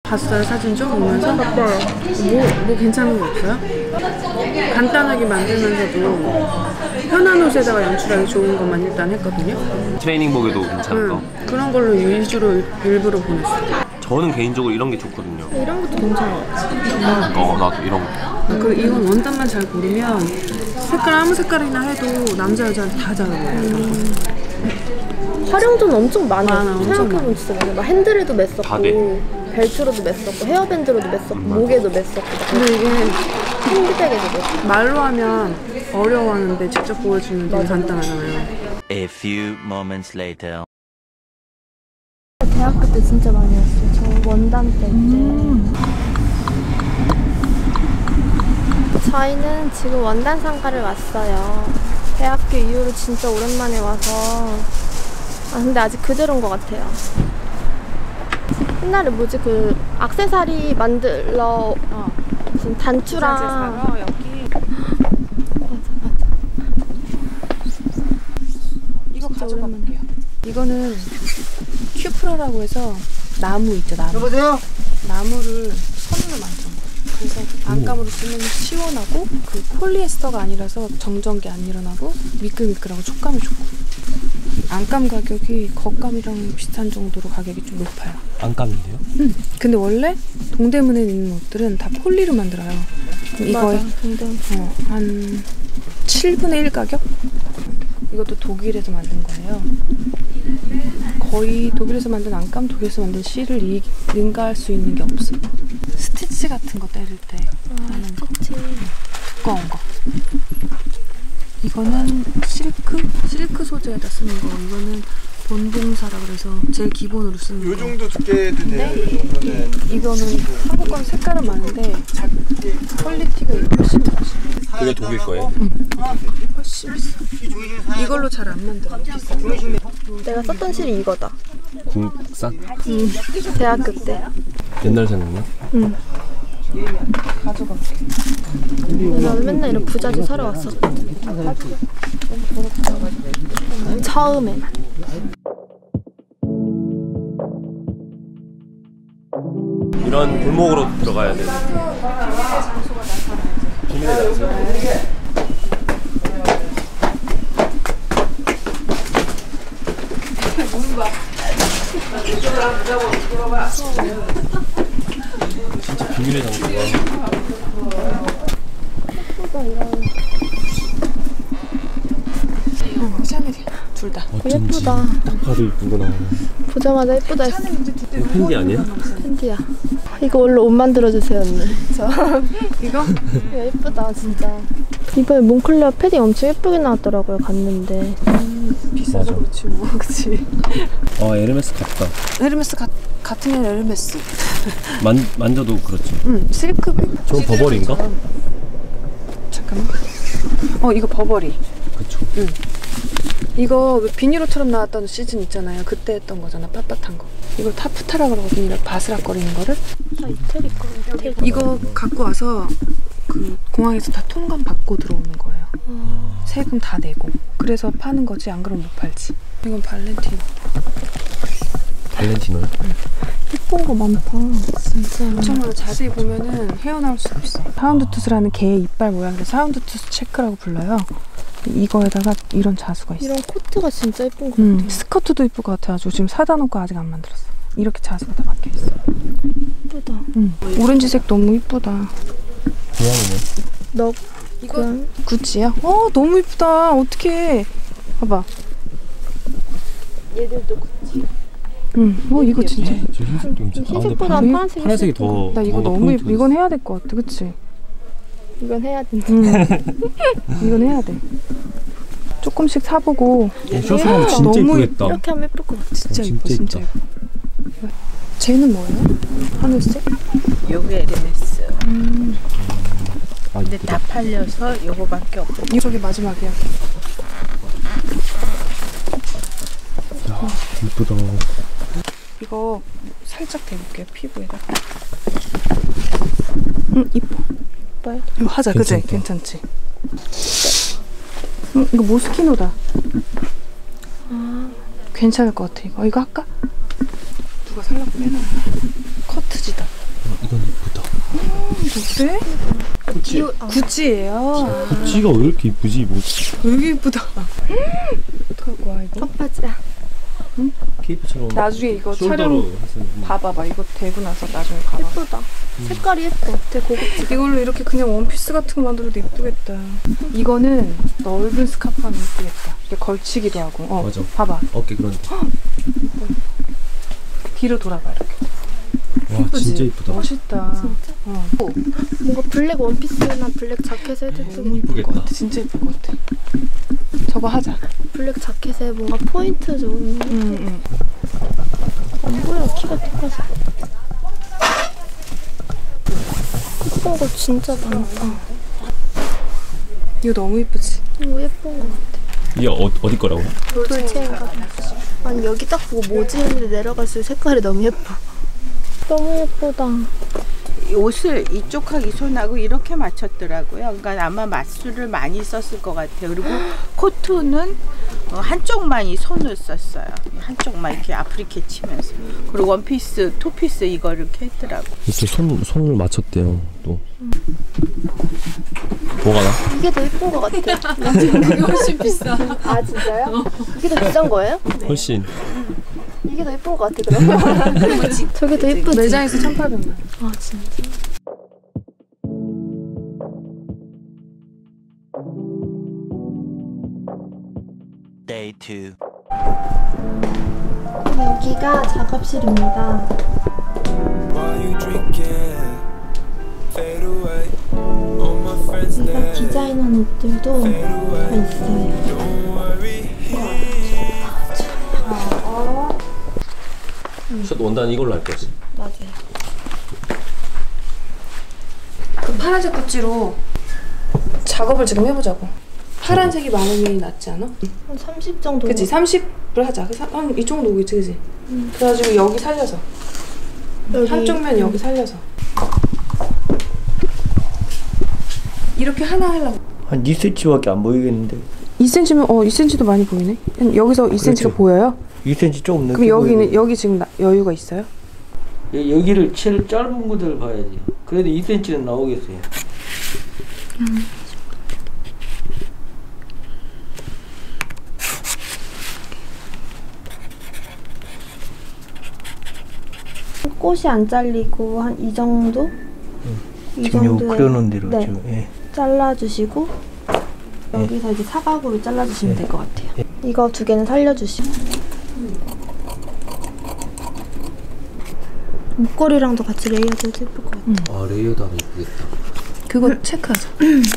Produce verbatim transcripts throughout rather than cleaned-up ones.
봤어요? 사진 좀 보면서? 봤어요. 뭐, 뭐 괜찮은 거 없어요? 간단하게 만들면서도 편한 옷에다가 연출하기 좋은 것만 일단 했거든요. 트레이닝복에도 괜찮은 거? 응, 그런 걸로 위주로 일부러 보냈어요. 저는 개인적으로 이런 게 좋거든요. 이런 것도 괜찮아. 어, 나도 이런 거. 아, 그리고 이건 원단만 잘 고르면 색깔 아무 색깔이나 해도 남자 여자한테 다 잘 어울려요. 음. 활용도는 엄청 많아. 많아, 엄청 생각해보면 진짜 많아. 막 핸들에도 맸었고, 돼. 벨트로도 맸었고, 헤어밴드로도 맸었고, 음, 목에도 맸었고. 근데 이게 핸드백에도 맸었고. 말로 하면 어려워하는데 직접 보여주면 되게 간단하잖아요. A few moments later. 대학교 때 진짜 많이 왔어요. 저 원단 때. 음. 저희는 지금 원단 상가를 왔어요. 대학교 이후로 진짜 오랜만에 와서. 아 근데 아직 그대로인 것 같아요. 옛날에 뭐지 그 액세서리 만들러 어. 지금 단추랑 사러 여기 맞아 맞아. 이거 가져가 볼게요. 이거는 큐프라라고 해서 나무 있죠, 나무. 여보세요? 나무를 선으로 만든 거예요. 그래서 안감으로 쓰면 시원하고 그 폴리에스터가 아니라서 정전기 안 일어나고 미끌미끌하고 촉감이 좋고 안감 가격이 겉감이랑 비슷한 정도로 가격이 좀 높아요. 안감인데요? 응. 근데 원래 동대문에 있는 옷들은 다 폴리로 만들어요. 그럼 이거에 어, 한 칠분의 일 가격? 이것도 독일에서 만든 거예요. 거의 독일에서 만든 안감, 독일에서 만든 실을 이, 능가할 수 있는 게 없어. 스티치 같은 거 때릴 때 아, 하는 거. 스티치. 두꺼운 거. 이거는 실크? 실크 소재에다 쓰는 거. 이거는 본봉사라 그래서 제일 기본으로 쓰는 거. 요 정도 두께도 돼요. 이 정도는. 이거는 한국 건 색깔은 많은데 퀄리티가 훨씬 좋지. 그게 독일 거예요? 응. 훨씬 비싸. 이걸로 잘 안 만들어. 비싸. 내가 썼던 실이 이거다. 국산? 응. 대학교 때. 옛날 생각나? 응. 가져갈게. 나는 맨날 이런 부자재 사러 왔었거든. 처음에만. 이런 골목으로 들어가야 돼. 비밀의 장소. 진짜 비밀의 장소가. 예쁘다 이런. 응, 샤넬이야. 둘 다. 예쁘다. 딱 봐도 이쁘구나. 보자마자 예쁘다 했어. 팬디 아니야? 팬티야. 이거 원래 옷 만들어주세요 언니. 저 이거? 이거 예쁘다 진짜. 이번에 몽클레어 패딩 엄청 예쁘게 나왔더라고요. 갔는데. 음, 비싸서 그렇지 뭐. 그치. 아, 에르메스 같다. 에르메스 가, 같은 애 에르메스. 만, 만져도 그렇지. 응, 실크백. 저거 버버리인가? 잠깐만. 어, 이거 버버리. 그쵸. 응. 이거 비닐옷처럼 나왔던 시즌 있잖아요. 그때 했던 거잖아. 빳빳한 거. 이걸 타프타라 그러거든요. 바스락거리는 거를. 다 이태리 거. 이태리 거. 이거 갖고 와서 그 공항에서 다 통관 받고 들어오는 거예요. 음. 세금 다 내고. 그래서 파는 거지. 안 그러면 못 팔지. 이건 발렌티노. 발렌티노요? 응. 예쁜 거 많다. 진짜. 정말 자세히 보면은 헤어나올 수가 있어. 사운드투스라는 개의 이빨 모양으로 사운드투스 체크라고 불러요. 이거에다가 이런 자수가 있어. 이런 코트가 진짜 예쁜 것 음, 같아. 스커트도 이쁠 것 같아가지고 지금 사다 놓고 아직 안 만들었어. 이렇게 자수가 다 박혀있어. 예쁘다. 음. 오렌지색 너무 이쁘다. 고양이네. 너 이거 고양이? 구찌야? 어, 너무 이쁘다. 어떡해. 봐봐. 얘들도 구찌. 응. 어, 이거 진짜. 저 흰색도 괜찮아. 흰색보다 아, 근데 파란색이 파란색이 더. 나 이거 더 너무 포인트가 이쁘. 이건 있어. 해야 될 것 같아. 그치? 이건 해야 된다. 응. 이건 해야 돼. 조금씩 사보고. 어, 셔츠하면 진짜 너무 이쁘겠다. 이렇게 하면 예쁠 것 같아. 진짜 어, 이뻐. 진짜 진짜 이쁘다. 이뻐. 쟤는 뭐예요? 하늘색? 요게 에르메스. 음. 아, 근데 이쁘다. 다 팔려서 요거밖에 없고. 이쪽이 마지막이야. 야, 이쁘다. 이거 살짝 대볼게요. 피부에다. 응, 이뻐. 이뻐요? 이거 하자. 그치? 괜찮다. 괜찮지? 응, 이거 모스키노다. 아, 괜찮을 것 같아. 이거 이거 할까? 누가 살라고 해놔. 커트지다. 그래? 구찌. 구찌예요. 구찌가 왜 이렇게 이쁘지? 뭐 되게 이쁘다. 어떡할 거야 이거? 컵바지야. 케이프처럼 나중에 이거 촬영 숄더로 해서 봐봐봐. 이거 되고 나서 나중에 가봐. 예쁘다. 색깔이 예뻐. 되게 고급지다. 이걸로 이렇게 그냥 원피스 같은 거 만들어도 이쁘겠다. 이거는 넓은 스카프 하면 이쁘겠다. 이렇게 걸치기도 하고. 어, 맞아. 봐봐. 어깨 그런데. 뒤로 돌아봐 이렇게. 와 이쁘지? 진짜 이쁘다. 멋있다. 진짜? 어. 뭔가 블랙 원피스나 블랙 자켓에 해도 너무 예쁘겠다. 이쁠 것 같아. 진짜 이쁠 것 같아. 저거 하자. 블랙 자켓에 뭔가 포인트 좋은. 응, 응. 안 보여. 키가 커서. 예쁜 거 진짜 많다. 이거 너무 이쁘지? 이거 예쁜 거 같아. 이게 어, 어디 거라고? 돌체인가 봐. 아니 여기 딱 보고 뭐지 했는데 내려갔을 때 색깔이 너무 예뻐. 너무 예쁘다. 이 옷을 이쪽하고 이 손하고 이렇게 맞췄더라고요. 그러니까 아마 맞수를 많이 썼을 것 같아요. 그리고 코트는 어, 한쪽만 이 손을 썼어요. 한쪽만 이렇게 아프리케 치면서. 그리고 원피스, 투피스 이걸 이렇게 했더라고. 이렇게 손, 손을 맞췄대요 또. 뭐가 나? 이게 더 예쁜 것 같아. 이게 훨씬 비싸. 아 진짜요? 이게 더 비싼 거예요? 훨씬. 이게 더 예쁜 것 같아 그럼. 저게 더 예쁘지? 매장에서 천팔백만. 아 진짜. Day two. 여기가 작업실입니다. 여기가 디자인한 옷들도 다 있어요. 첫 원단 이걸로 할 거지. 맞아요. 그 파란색 구찌로 작업을 지금 해보자고. 파란색이 많으면 낫지 않아? 한 삼십 정도. 그치? 삼십을 하자. 한 이 정도 오겠지, 그치? 음. 그래가지고 여기 살려서. 여기. 한쪽 면 여기 살려서. 이렇게 하나 하려고. 한 이 센티미터밖에 안 보이겠는데. 이 센티미터? 어, 이 센티미터도 많이 보이네. 한 여기서 이 센티미터가 보여요? 이 센티미터 조금 넘게 그럼 여기는, 보이네. 여기 지금 나, 여유가 있어요? 여, 여기를 제일 짧은 것을 봐야지. 그래도 이 센티미터는 나오겠어요. 음. 꽃이 안 잘리고 한 이 정도? 응. 이 지금 요 정도에 그려놓은 대로 네. 지금. 예. 잘라주시고 여기서 이제 사각으로 잘라주시면 네. 될 것 같아요. 이거 두 개는 살려주시고 목걸이랑도 같이 레이어드 해도 예쁠 것 같아요. 아 레이어드 하면 이쁘겠다. 그거 체크하자.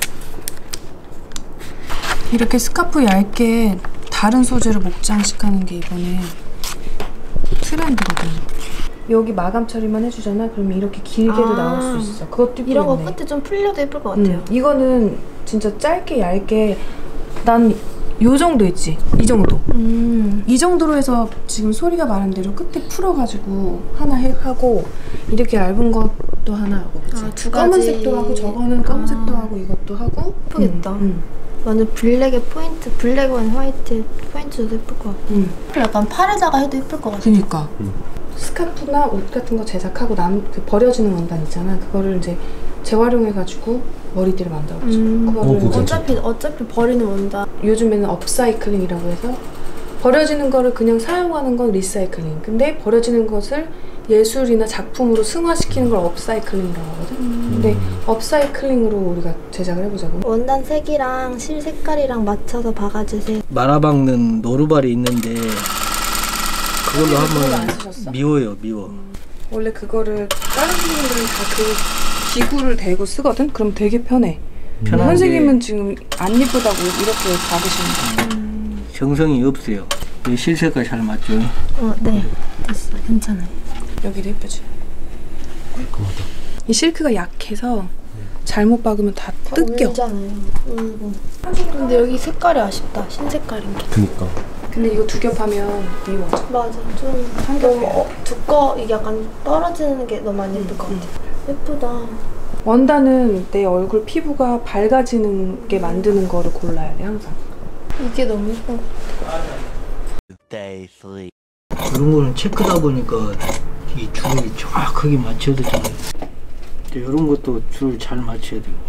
이렇게 스카프 얇게 다른 소재로 목장식 하는 게 이번에 트렌드거든. 여기 마감 처리만 해주잖아? 그러면 이렇게 길게도 아, 나올 수 있어. 그것도 이쁘네. 이런 거 끝에 좀 풀려도 예쁠 것 같아요. 음, 이거는 진짜 짧게 얇게 난 요 정도 있지? 이 정도. 음. 이 정도로 해서 지금 소리가 말한 대로 끝에 풀어가지고 하나 해, 하고 이렇게 얇은 것도 하나 하고 그치? 아, 두 가지. 검은색도 하고 저거는 검은색도 아. 하고 이것도 하고 예쁘겠다. 음, 음. 완전 블랙의 포인트, 블랙 앤 화이트 포인트도 예쁠 것 같고 음. 약간 팔에다가 해도 예쁠 것 같아. 그니까 음. 스카프나 옷 같은 거 제작하고 남 그 버려지는 원단 있잖아. 그거를 이제 재활용해가지고 머리띠를 만들어보자. 음. 그거를 어, 그거 어차피 어차피 버리는 원단. 요즘에는 업사이클링이라고 해서 버려지는 거를 그냥 사용하는 건 리사이클링. 근데 버려지는 것을 예술이나 작품으로 승화시키는 걸 업사이클링이라고 하거든. 음. 근데 업사이클링으로 우리가 제작을 해보자고. 원단 색이랑 실 색깔이랑 맞춰서 박아주세요. 말아박는 노루발이 있는데 그걸로 그걸로 안 하면 쓰셨어? 미워요, 미워. 원래 그거를 다른 선생님들은 다 그 기구를 대고 쓰거든? 그럼 되게 편해. 편한 선생님은 지금 안 예쁘다고 이렇게 박으시는 거야. 정성이 없어요. 이 실색깔 잘 맞죠? 어, 네. 됐어. 괜찮아요. 여기도 예쁘지? 깔끔하다. 이 실크가 약해서 잘못 박으면 다 뜯겨. 울잖아요. 울고. 근데 여기 색깔이 아쉽다. 흰 색깔인 게. 그니까. 근데 이거 두 겹하면 미워져. 맞아. 좀 너무 어, 두꺼 이게 약간 떨어지는 게 너무 안 예쁠 것 같아. 예쁘다. 원단은 내 얼굴 피부가 밝아지는 게 만드는 거를 골라야 돼 항상. 이게 너무 예쁜 것 같아. Day three. 그런 거는 체크다 보니까 이 주름이 정확하게 맞춰도 잘 이런 것도 줄 잘 맞춰야 되고.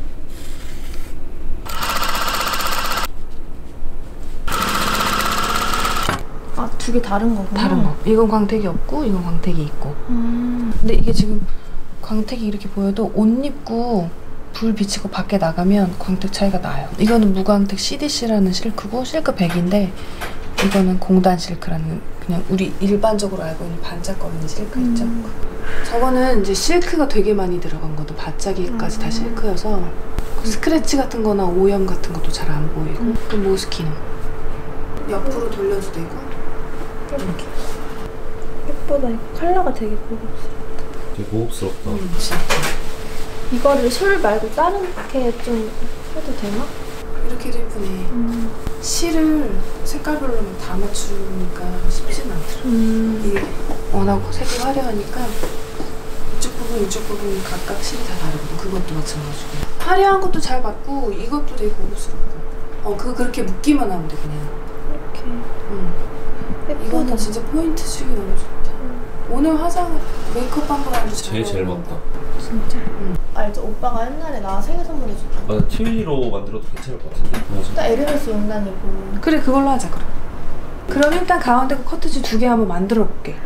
아, 두 개 다른 거구나. 다른 거. 이건 광택이 없고 이건 광택이 있고. 음. 근데 이게 지금 광택이 이렇게 보여도 옷 입고 불 비치고 밖에 나가면 광택 차이가 나요. 이거는 무광택 씨디씨라는 실크고 실크 백인데 이거는 공단 실크라는 그냥 우리 일반적으로 알고 있는 반짝거리는 실크 있죠? 음. 저거는 이제 실크가 되게 많이 들어간 것도 바짝이까지 음. 다 실크여서 그 스크래치 같은 거나 오염 같은 것도 잘 안 보이고 음. 그 모스키노 옆으로 돌려도 되고 이렇게. 예쁘다. 이거 컬러가 되게 고급스러워. 되게 고급스럽다. 음, 진짜. 이거를 술 말고 다른 게 좀 해도 되나? 이렇게도 예쁘네. 음. 실을 색깔별로 다 맞추니까 쉽지는 않더라. 음. 이게 워낙 색이 화려하니까 이쪽 부분 이쪽 부분 각각 실이 다 다르거든. 그것도 마찬가지고 화려한 것도 잘 맞고 이것도 되게 고급스럽고 어 그거 그렇게 묶기만 하면 돼 그냥. 이렇게. 응. 예쁘다. 이거는 진짜 포인트 주기 너무 좋다. 음. 오늘 화장 메이크업 한 거랑 잘 제일 제일 어울린다. 맞다. 진짜. 알죠? 오빠가 옛날에 나 생일 선물해줬잖아. 아, 티위로 만들어도 괜찮을 것 같은데. 맞아. 또 에르메스 원단이고. 그래 그걸로 하자 그럼. 그럼 일단 가운데 그 커트지 두 개 한번 만들어 볼게.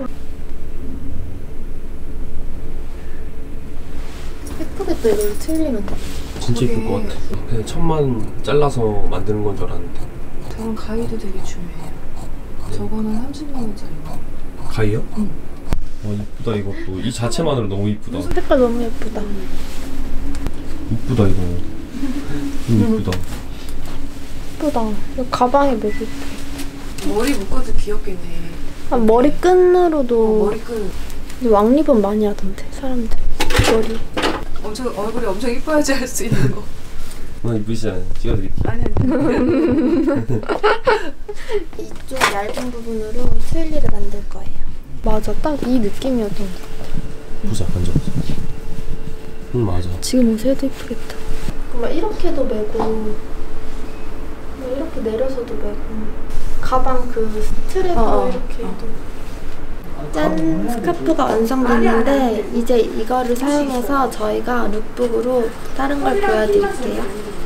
예쁘겠다. 이걸 틀리면. 진짜 저게- 예쁠 것 같아. 그냥 천만 잘라서 만드는 건 줄 알았는데. 저건 가위도 되게 중요해요. 저거는 삼십만 원짜리. 가위요? 응. 와 이쁘다 이것도. 이 자체만으로 너무 이쁘다. 색깔 너무 예쁘다. 이쁘다 이거. 너무 이쁘다. 예쁘다. 이거 가방에 메고 있다. 머리 묶어도 귀엽겠네. 아, 머리 끈으로도. 머리끈 근데 왕리본 많이 하던데 사람들. 머리. 엄청 얼굴이 엄청 이뻐야지 할 수 있는 거. 너 이쁘지 않아? 찍어드릴게. 아니 아니. 이쪽 얇은 부분으로 트윌리를 만들 거예요. 맞아, 딱 이 느낌이었던 것 같아. 보자 만져보자. 응 맞아. 지금 옷에 해도 이쁘겠다. 막 이렇게도 매고, 막 이렇게 내려서도 매고, 가방 그 스트랩으로 어, 어. 이렇게 어. 해도. 짠! 스카프가 완성됐는데 이제 이거를 사용해서 저희가 룩북으로 다른 걸 보여드릴게요.